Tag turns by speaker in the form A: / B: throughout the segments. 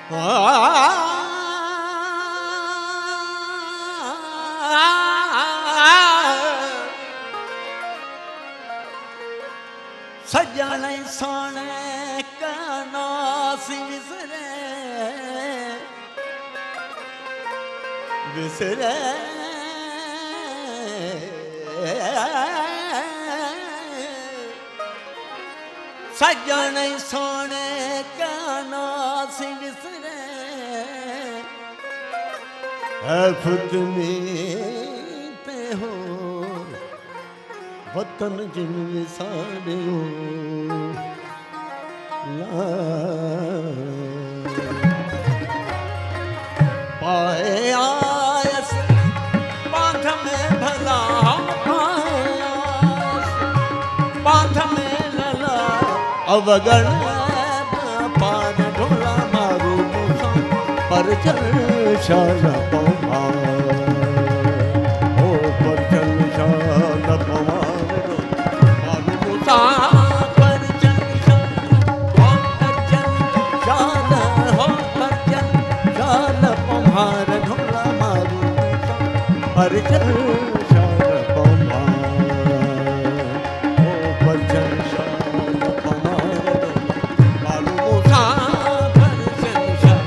A: सजन सोने काना सी विसरे विसरे सजन सोने काना सी विसरे है फुतनी ते हो वतन जिन विसारे हो पाए आयस बांध में भला बांध में लला अवगण पार ढोला मारू पर चल शाल पौमा ओ पर चल शाल पौमा पर चल शाल हो पर चल शाल पौमार ढोला मारू पर चल शाल पौमा ओ पर चल शाल पौमार मारू मूसा पर चल शाल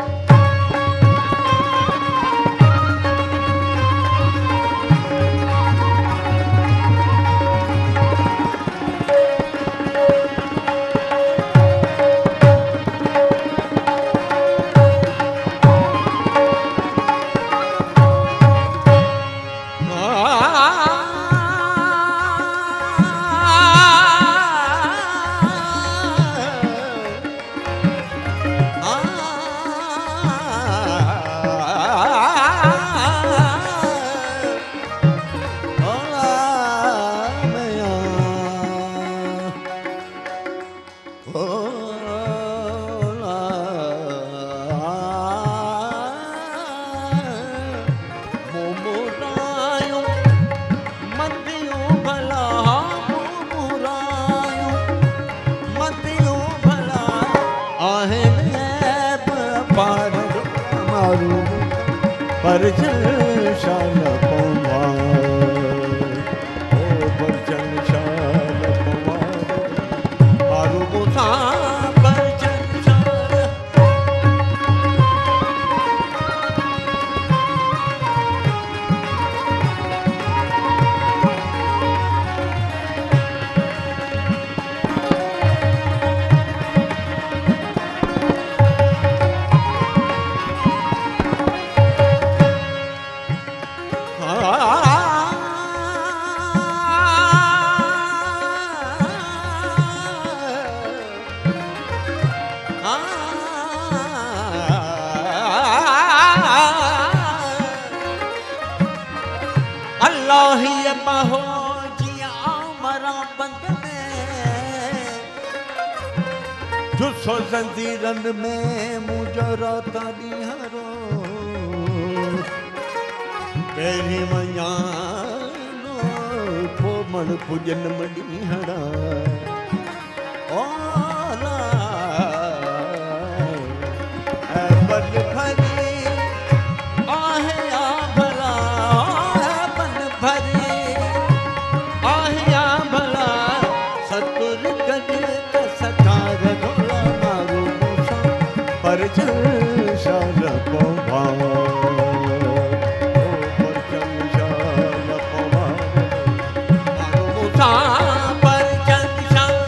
A: परचन शाल पौमार ओ परचन शाल पौमार मारू मूसा परचन शाल हो जिया मरा बंद में जो सो जंजीरन में मुझे राता दिहारो पहली मयानो पोमण पूजन मडी हड़ा ओला है बन भरी आहे आ भला बन भरी परचन शाल पौमार ओ परचन शाल पौमार मारू मूसा परचन शाल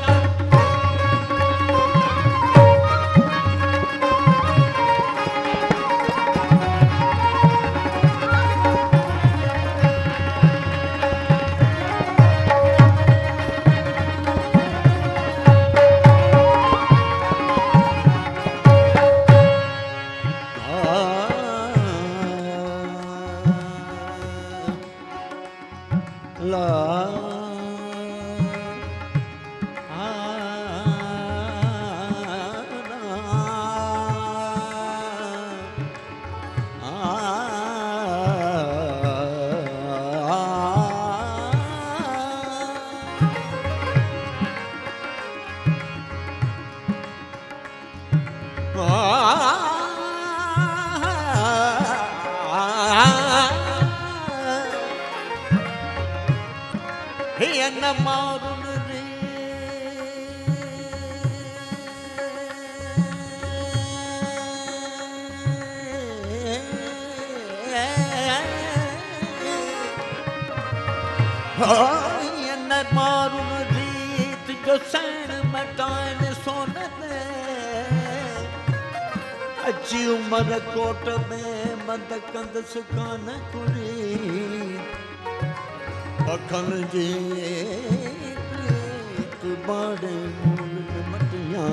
A: न मारुन रे न मारुन रीत जो सैन मटाइन सोन दे अची उमर कोट में मद कंद सुकान कुरी अखन जी तू बाड़े मूल मटियां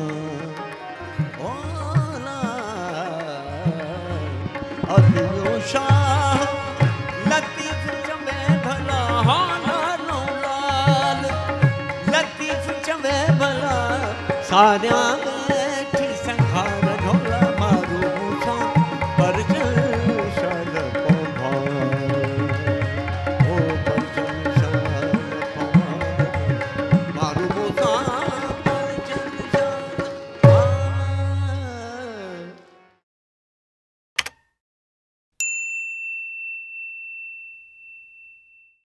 A: ओला अदियो शाह लतीफ चमे भला हाना लाल लतीफ चमे भला सारियां